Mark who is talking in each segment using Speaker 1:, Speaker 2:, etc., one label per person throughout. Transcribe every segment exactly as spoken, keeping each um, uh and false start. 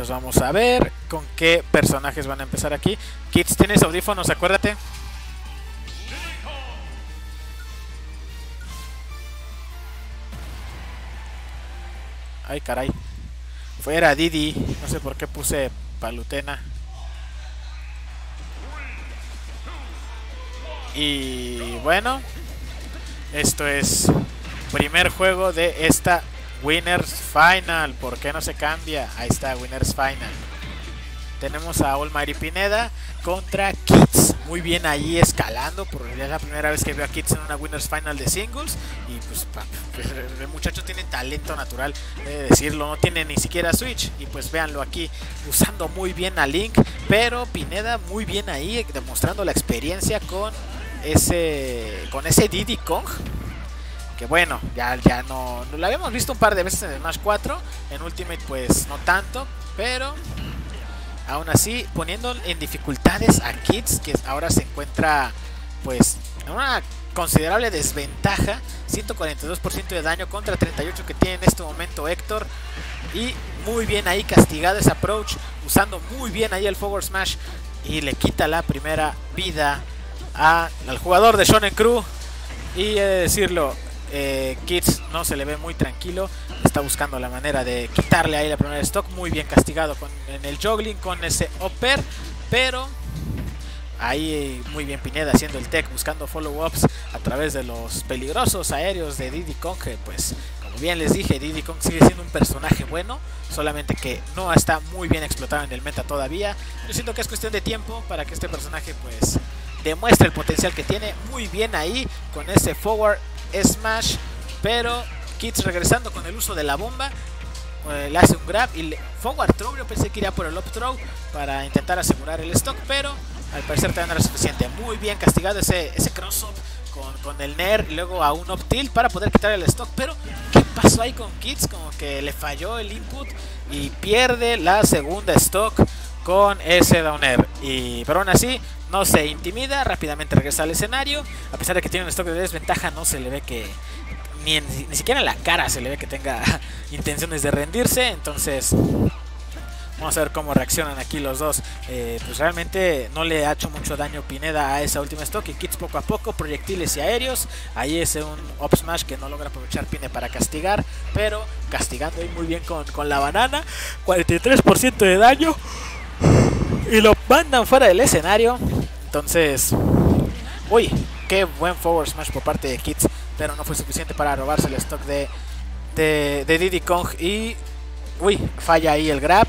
Speaker 1: pues vamos a ver con qué personajes van a empezar aquí. Kids, tienes audífonos, acuérdate. Ay, caray. Fuera Didi. No sé por qué puse Palutena. Y bueno, esto es primer juego de esta Winners Final. ¿Por qué no se cambia? Ahí está, Winners Final. Tenemos a Almighty Pineda contra Kids. Muy bien ahí escalando, porque es la primera vez que veo a Kids en una Winners Final de singles. Y pues, pues el muchacho tiene talento natural, he de decirlo, no tiene ni siquiera Switch. Y pues véanlo aquí, usando muy bien a Link. Pero Pineda muy bien ahí, demostrando la experiencia con ese, con ese Diddy Kong. Que bueno, ya, ya no, no lo habíamos visto un par de veces en Smash cuatro. En Ultimate pues no tanto, pero aún así poniendo en dificultades a Kids, que ahora se encuentra pues en una considerable desventaja. Ciento cuarenta y dos por ciento de daño contra treinta y ocho que tiene en este momento Héctor. Y muy bien ahí castigado ese approach, usando muy bien ahí el forward smash. Y le quita la primera vida a, al jugador de Shonen Crew. Y he de decirlo, eh, Kids no se le ve muy tranquilo, está buscando la manera de quitarle ahí la primera stock. Muy bien castigado con, en el juggling con ese upper, pero ahí muy bien Pineda haciendo el tech, buscando follow-ups a través de los peligrosos aéreos de Diddy Kong. Que pues como bien les dije, Diddy Kong sigue siendo un personaje bueno, solamente que no está muy bien explotado en el meta todavía. Yo siento que es cuestión de tiempo para que este personaje pues demuestre el potencial que tiene. Muy bien ahí con ese forward smash, pero Kids regresando con el uso de la bomba, eh, le hace un grab y le, forward throw. Yo pensé que iría por el up throw para intentar asegurar el stock, pero al parecer todavía no era suficiente. Muy bien castigado ese, ese cross up con, con el Nair y luego a un up tilt para poder quitar el stock. Pero ¿qué pasó ahí con Kids? Como que le falló el input y pierde la segunda stock con ese down air. Y pero aún así no se intimida, rápidamente regresa al escenario. A pesar de que tiene un stock de desventaja, no se le ve que ni, en, ni siquiera en la cara se le ve que tenga intenciones de rendirse. Entonces vamos a ver cómo reaccionan aquí los dos. Eh, pues realmente no le ha hecho mucho daño Pineda a esa última stock. Y Kids poco a poco, proyectiles y aéreos. Ahí es un up smash que no logra aprovechar Pine para castigar, pero castigando ahí muy bien con, con la banana. cuarenta y tres por ciento de daño y lo mandan fuera del escenario. Entonces, uy, qué buen forward smash por parte de Kids, pero no fue suficiente para robarse el stock de, de, de Diddy Kong. Y uy, falla ahí el grab.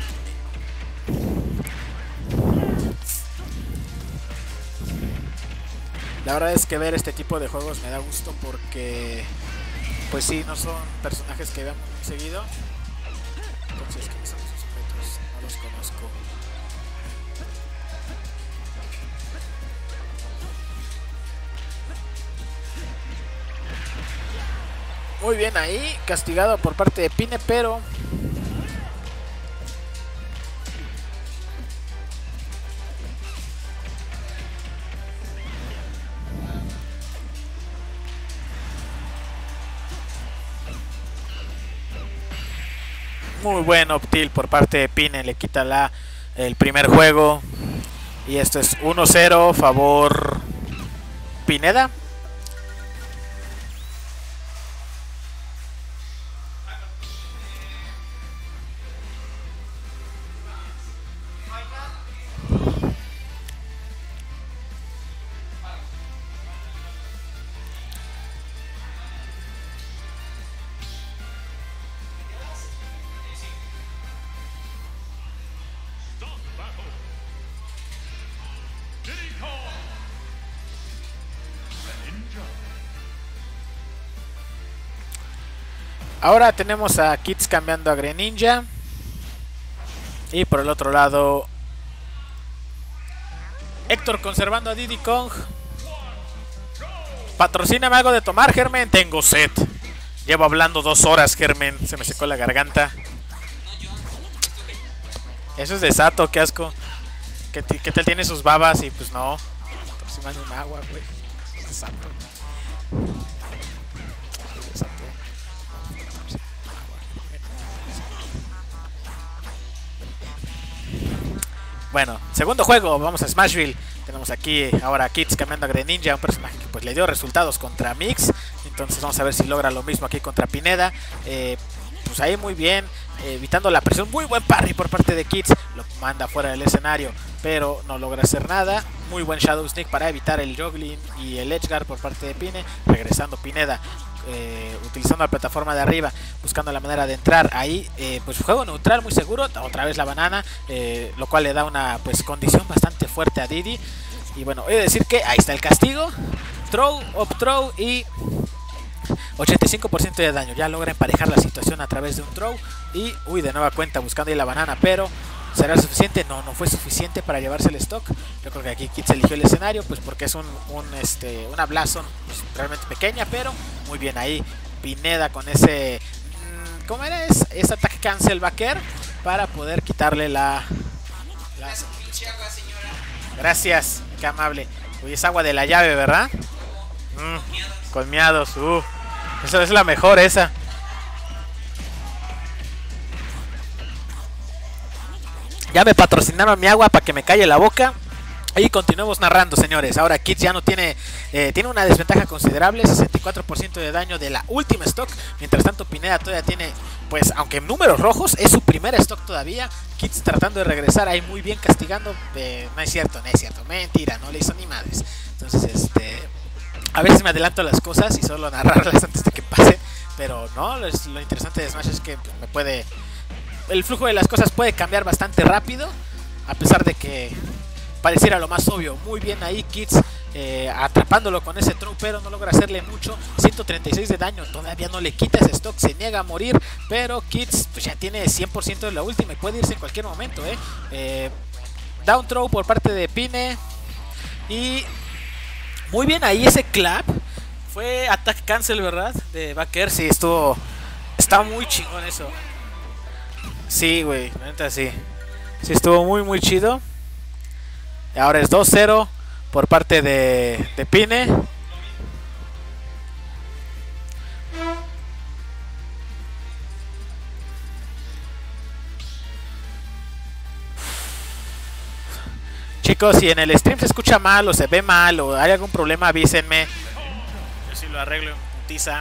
Speaker 1: La verdad es que ver este tipo de juegos me da gusto, porque pues sí, no son personajes que veamos muy seguido. Entonces, ¿quiénes son esos sujetos? No los conozco. Muy bien ahí, castigado por parte de Pine, pero muy buen optil por parte de Pine, le quita la, el primer juego. Y esto es uno cero favor Pineda. Ahora tenemos a Kids cambiando a Greninja. Y por el otro lado, Héctor conservando a Diddy Kong. Patrocíname algo de tomar, Germen. Tengo sed. Llevo hablando dos horas, Germen. Se me secó la garganta. Eso es de Sato, qué asco. ¿Qué, qué tal tiene sus babas? Y pues no. Patrocíname un agua, güey. Es de Sato. bueno, segundo juego, vamos a Smashville. Tenemos aquí ahora a Kids cambiando a Greninja, un personaje que pues le dio resultados contra Mix. Entonces vamos a ver si logra lo mismo aquí contra Pineda. Eh, pues ahí muy bien, eh, evitando la presión. Muy buen parry por parte de Kids. Lo manda fuera del escenario, pero no logra hacer nada. Muy buen Shadow Sneak para evitar el juggling y el edge guard por parte de Pine. Regresando Pineda, eh, utilizando la plataforma de arriba, buscando la manera de entrar ahí. Eh, pues juego neutral muy seguro. Otra vez la banana, eh, lo cual le da una pues condición bastante fuerte a Didi. Y bueno, he de decir que ahí está el castigo. Throw, up throw y ochenta y cinco por ciento de daño. Ya logra emparejar la situación a través de un throw. Y, uy, de nueva cuenta buscando ahí la banana, pero ¿será suficiente? No, no fue suficiente para llevarse el stock. Yo creo que aquí Kids eligió el escenario, pues porque es un, un este, una Blazon pues, realmente pequeña, pero muy bien ahí. Pineda con ese, ¿cómo era? Es, ese ataque cancel backer para poder quitarle la... la... Gracias, qué amable. Uy, es agua de la llave, ¿verdad? Mm, con miados, uh. Esa es la mejor, esa. Ya me patrocinaron mi agua para que me calle la boca. Y continuemos narrando, señores. Ahora Kids ya no tiene, eh, tiene una desventaja considerable, sesenta y cuatro por ciento de daño de la última stock. Mientras tanto Pineda todavía tiene, pues aunque en números rojos, es su primer stock todavía. Kids tratando de regresar ahí muy bien, castigando. Eh, no es cierto, no es cierto, mentira, no le hizo ni madres. Entonces, este, a veces me adelanto las cosas y solo narrarlas antes de que pase. Pero no, lo, lo interesante de Smash es que pues, me puede... el flujo de las cosas puede cambiar bastante rápido, a pesar de que pareciera lo más obvio. Muy bien ahí Kids, eh, atrapándolo con ese throw, pero no logra hacerle mucho. ciento treinta y seis de daño, todavía no le quita ese stock, se niega a morir. Pero Kids pues ya tiene cien por ciento de la última y puede irse en cualquier momento. eh. Eh, down throw por parte de Pine. Y muy bien ahí ese clap. Fue attack cancel, ¿verdad? De backer, sí, estuvo... está muy chingón eso. Sí, güey, la neta sí. Sí, estuvo muy, muy chido. Y ahora es dos cero por parte de, de Pine. Chicos, si en el stream se escucha mal o se ve mal o hay algún problema, avísenme. Yo sí lo arreglo en putiza.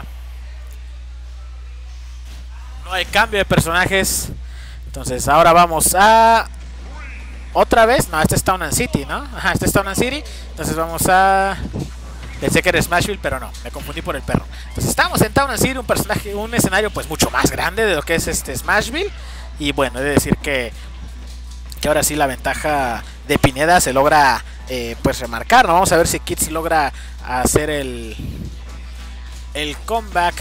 Speaker 1: No hay cambio de personajes. Entonces ahora vamos a... ¿otra vez? No, este es Town and City, ¿no? Ajá, este es Town and City. Entonces vamos a... pensé que era Smashville, pero no, me confundí por el perro. Entonces estamos en Town and City, un personaje, un escenario pues mucho más grande de lo que es este Smashville. Y bueno, he de decir que... que ahora sí la ventaja de Pineda se logra eh, pues remarcar, ¿no? Vamos a ver si Kids logra hacer el... el comeback.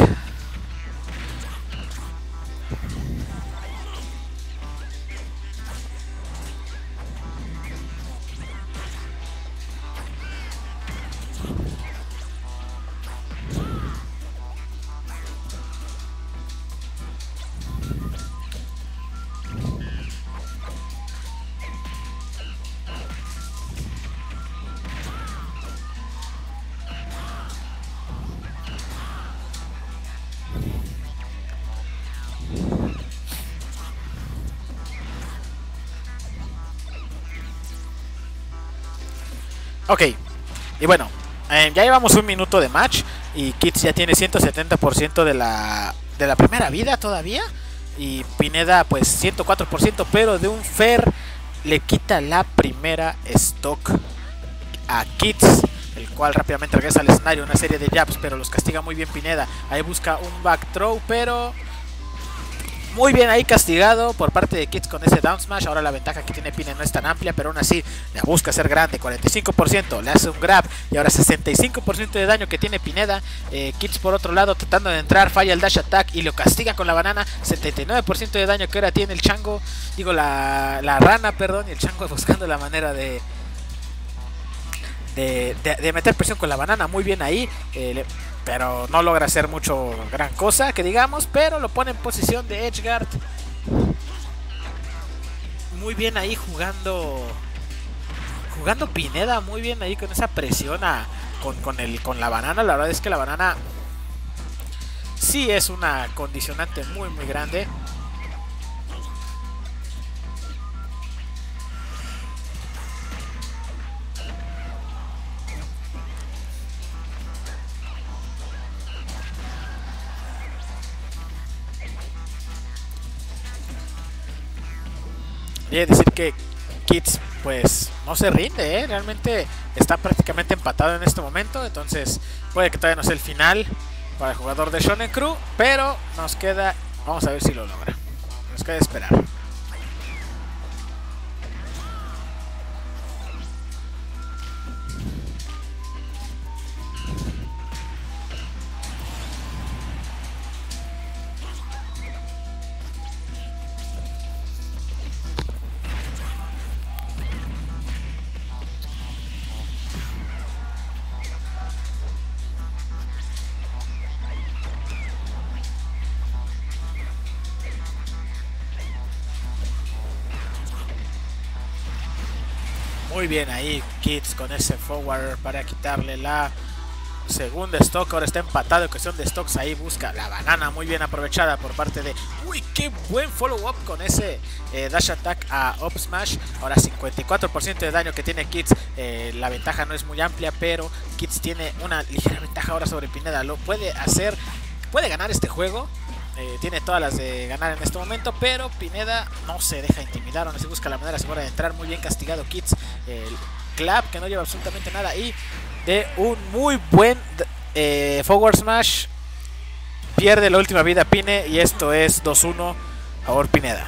Speaker 1: Ok, y bueno, eh, ya llevamos un minuto de match y Kids ya tiene ciento setenta por ciento de la, de la primera vida todavía. Y Pineda pues ciento cuatro por ciento, pero de un fair le quita la primera stock a Kids, el cual rápidamente regresa al escenario, una serie de jabs, pero los castiga muy bien Pineda. Ahí busca un back throw, pero... muy bien ahí castigado por parte de Kids con ese down smash. Ahora la ventaja que tiene Pine no es tan amplia, pero aún así la busca hacer grande. Cuarenta y cinco por ciento, le hace un grab. Y ahora sesenta y cinco por ciento de daño que tiene Pineda. eh, Kids por otro lado tratando de entrar, falla el dash attack y lo castiga con la banana. Setenta y nueve por ciento de daño que ahora tiene el chango. Digo la, la rana, perdón. Y el chango buscando la manera de de, de, de meter presión con la banana. Muy bien ahí, eh, le, pero no logra hacer mucho gran cosa que digamos, pero lo pone en posición de edgeguard. Muy bien ahí jugando jugando Pineda, muy bien ahí con esa presión a, con, con, el, con la banana. La verdad es que la banana sí es una condicionante muy muy grande. Y es decir que Kids pues no se rinde, ¿eh? Realmente está prácticamente empatado en este momento. Entonces puede que todavía no sea el final para el jugador de Shonen Crew, pero nos queda, vamos a ver si lo logra. Nos queda esperar. Muy bien ahí Kids con ese forward para quitarle la segunda stock. Ahora está empatado en cuestión de stocks. Ahí busca la banana muy bien aprovechada por parte de... Uy, qué buen follow up con ese eh, dash attack a up smash. Ahora cincuenta y cuatro por ciento de daño que tiene Kids. Eh, la ventaja no es muy amplia, pero Kids tiene una ligera ventaja ahora sobre Pineda. Lo puede hacer, puede ganar este juego. Eh, tiene todas las de ganar en este momento, pero Pineda no se deja intimidar, aún así busca la manera segura de entrar. Muy bien castigado Kids, el clap que no lleva absolutamente nada, y de un muy buen eh, forward smash pierde la última vida Pine, y esto es dos uno a favor Pineda.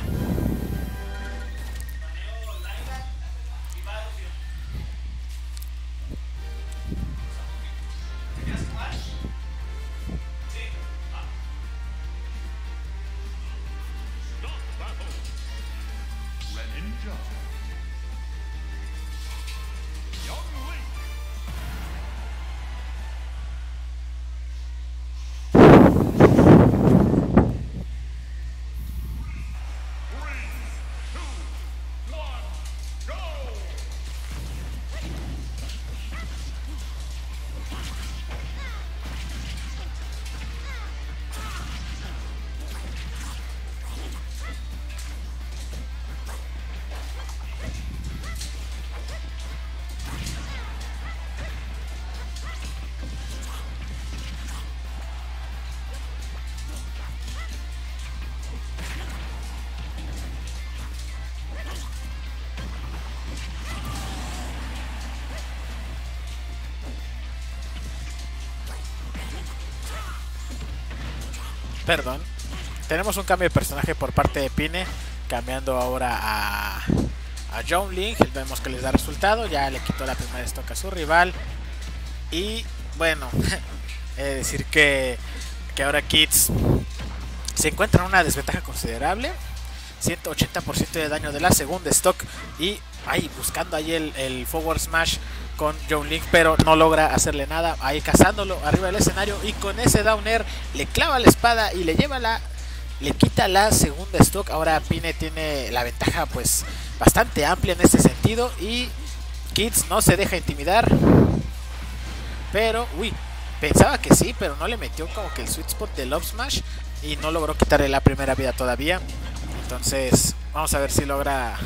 Speaker 1: Perdón, tenemos un cambio de personaje por parte de Pine, cambiando ahora a, a John Link. Vemos que les da resultado, ya le quitó la primera stock a su rival. Y bueno, es decir que, que ahora Kids se encuentra en una desventaja considerable. ciento ochenta por ciento de daño de la segunda stock, y ahí buscando ahí el, el forward smash con John Link, pero no logra hacerle nada, ahí cazándolo arriba del escenario, y con ese down air le clava la espada y le lleva la, le quita la segunda stock. Ahora Pine tiene la ventaja pues bastante amplia en este sentido, y Kids no se deja intimidar, pero uy, pensaba que sí, pero no le metió como que el sweet spot del up smash y no logró quitarle la primera vida todavía. Entonces vamos a ver si logra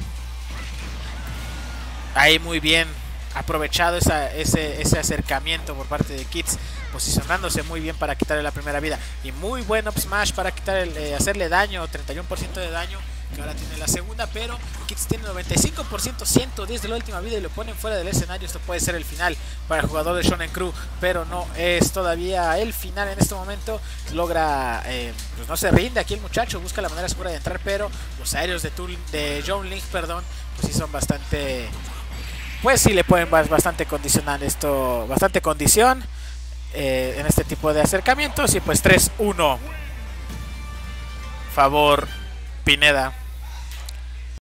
Speaker 1: ahí muy bien aprovechado esa, ese, ese acercamiento por parte de Kids, posicionándose muy bien para quitarle la primera vida, y muy buen up smash para quitar el, eh, hacerle daño, treinta y uno por ciento de daño que ahora tiene la segunda, pero Kids tiene noventa y cinco por ciento, ciento diez de la última vida, y lo ponen fuera del escenario. Esto puede ser el final para el jugador de Shonen Crew, pero no es todavía el final en este momento. Logra, eh, pues no se rinde aquí el muchacho, busca la manera segura de entrar, pero los aéreos de, Tool, de John Link, perdón, pues sí son bastante, pues sí le pueden bastante condicionar esto, bastante condición eh, en este tipo de acercamientos, y pues tres uno favor Pineda.